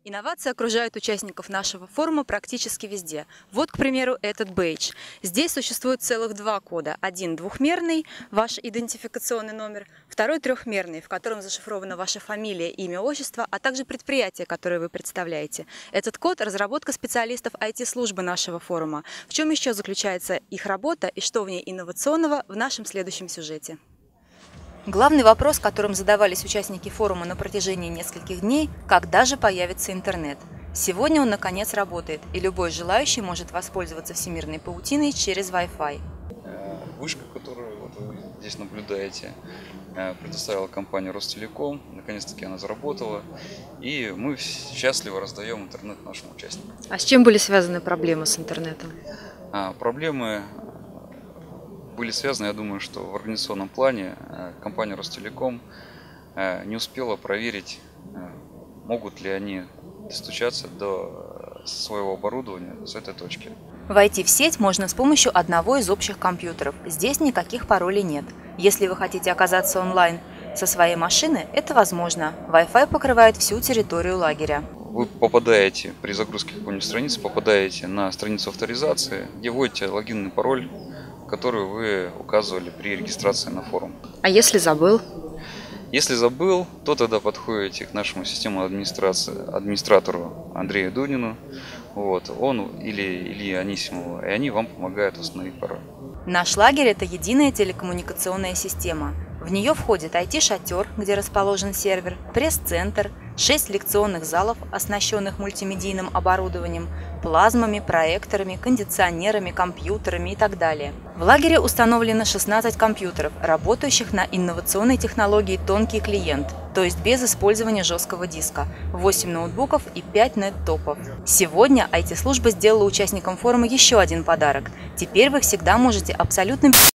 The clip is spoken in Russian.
Инновации окружают участников нашего форума практически везде. Вот, к примеру, этот бейдж. Здесь существует целых два кода. Один двухмерный, ваш идентификационный номер, второй трехмерный, в котором зашифрована ваша фамилия, имя, отчество, а также предприятие, которое вы представляете. Этот код – разработка специалистов IT-службы нашего форума. В чем еще заключается их работа и что в ней инновационного, в нашем следующем сюжете. Главный вопрос, которым задавались участники форума на протяжении нескольких дней – когда же появится интернет? Сегодня он наконец работает, и любой желающий может воспользоваться всемирной паутиной через Wi-Fi. Вышка, которую вы здесь наблюдаете, предоставила компания Ростелеком. Наконец-таки она заработала, и мы счастливо раздаем интернет нашим участникам. А с чем были связаны проблемы с интернетом? Проблемы были связаны, я думаю, что в организационном плане компания Ростелеком не успела проверить, могут ли они достучаться до своего оборудования с этой точки. Войти в сеть можно с помощью одного из общих компьютеров. Здесь никаких паролей нет. Если вы хотите оказаться онлайн со своей машины, это возможно. Wi-Fi покрывает всю территорию лагеря. Вы попадаете при загрузке какой-нибудь страницы, попадаете на страницу авторизации, где вводите логин и пароль, которую вы указывали при регистрации на форум. А если забыл? Если забыл, то тогда подходите к нашему системному администратору Андрею Дунину, он или Илье Анисимову, и они вам помогают установить пароль. Наш лагерь – это единая телекоммуникационная система. В нее входит IT-шатер, где расположен сервер, пресс-центр, 6 лекционных залов, оснащенных мультимедийным оборудованием, плазмами, проекторами, кондиционерами, компьютерами и так далее. В лагере установлено 16 компьютеров, работающих на инновационной технологии «Тонкий клиент», то есть без использования жесткого диска, 8 ноутбуков и 5 нет-топов. Сегодня IT-служба сделала участникам форума еще один подарок. Теперь вы всегда можете абсолютно